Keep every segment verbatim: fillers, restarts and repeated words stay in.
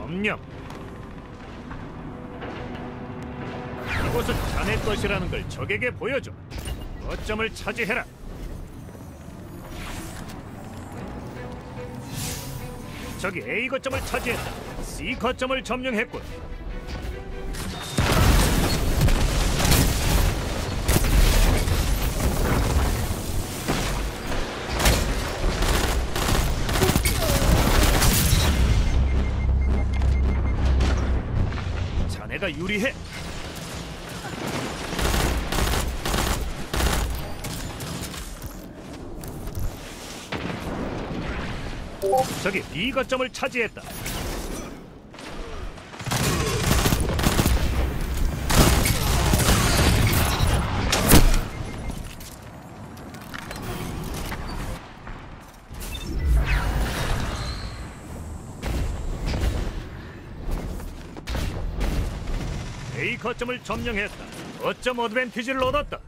점령. 이곳은 자네 것이라는 걸 적에게 보여줘. 거점을 차지해라. 적이 A 거점을 차지했다. C 거점을 점령했군. 자네가 유리해. 적이 B 거점을 차지했다. A 거점을 점령했다. 거점 어드밴티지를 얻었다.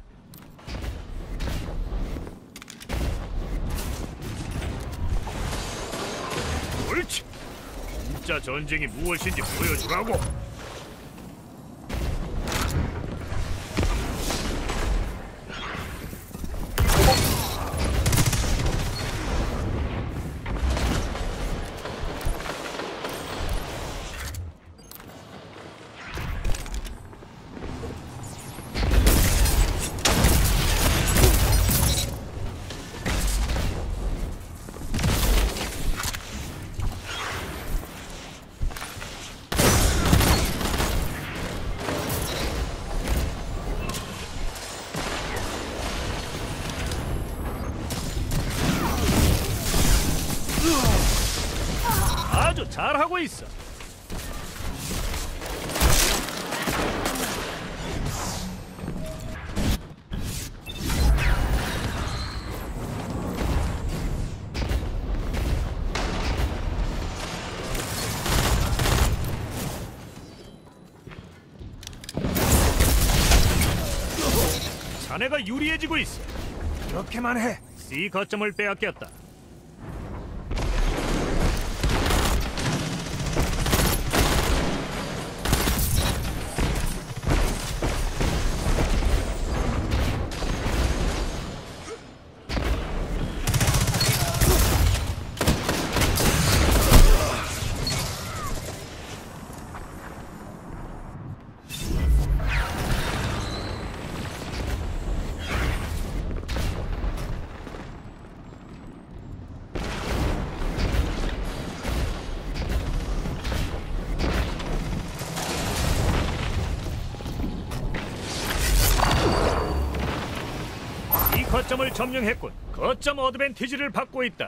옳지. 진짜 전쟁이 무엇인지 보여주라고. 아주 잘하고 있어. 자네가 유리해지고 있어. 이렇게만 해. C 거점을 빼앗겼다. 거점을 점령했군. 거점 어드밴티지를 받고 있다.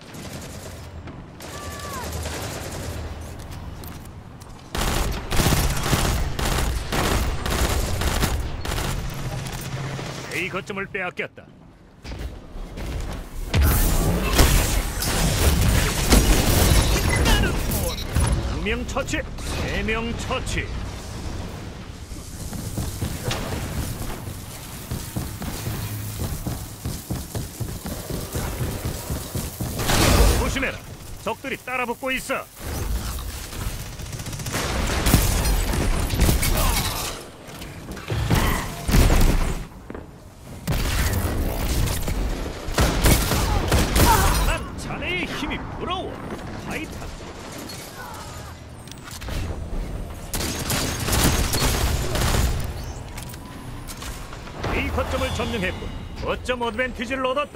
A 거점을 빼앗겼다. 두 명 처치, 세 명 처치. 조심해라. 적들이 따라붙고 있어. 난 자네의 힘이 부러워. 타이탄. A 거점을 점령했고 거점 어드밴티지를 얻었다.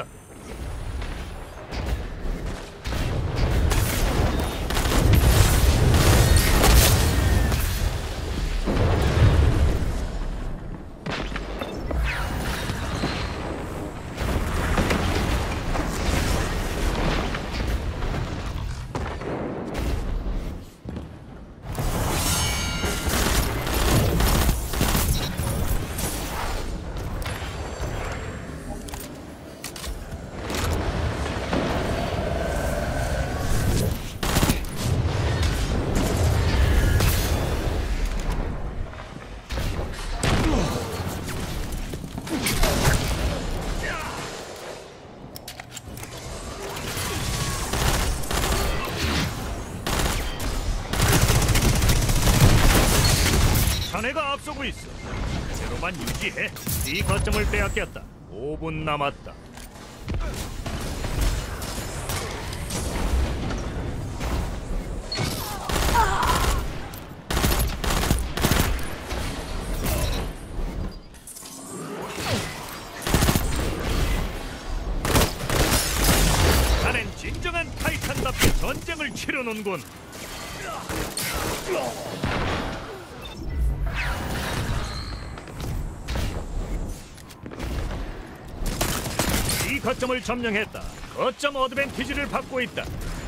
앞서고 있어. 그대로만 유지해. C 거점을 빼앗겼다. 오 분 남았다. 나는 진정한 타이탄답게 전쟁을 치르는군. 이 거점을 점령했다. 거점 어드밴티지를 받고 있다.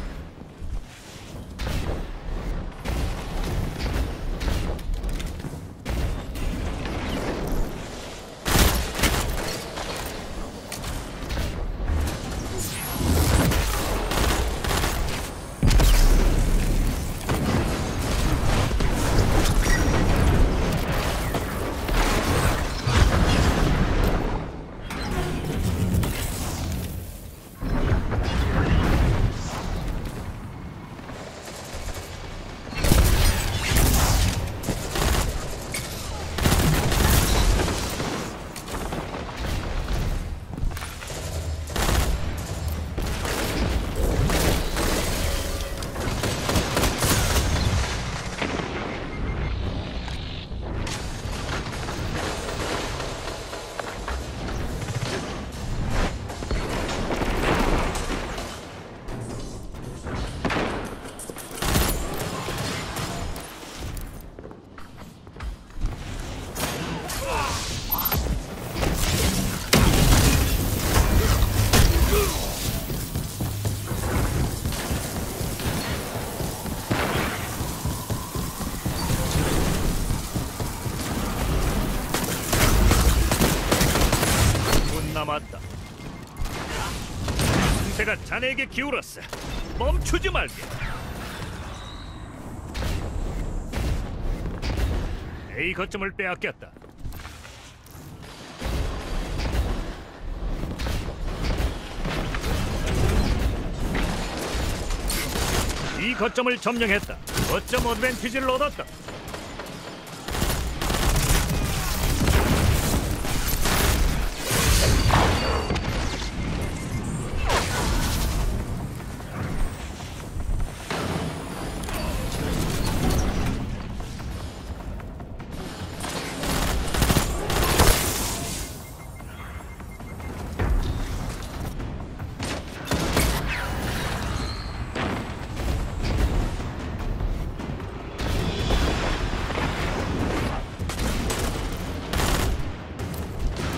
남았다. 상태가 자네에게 기울었어. 멈추지 말게. A 거점을 빼앗겼다. 이 거점을 점령했다. 거점 어드밴티지를 얻었다.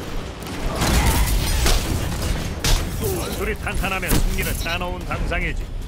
둘이 탄탄하면 승리는 따놓은 당상이지.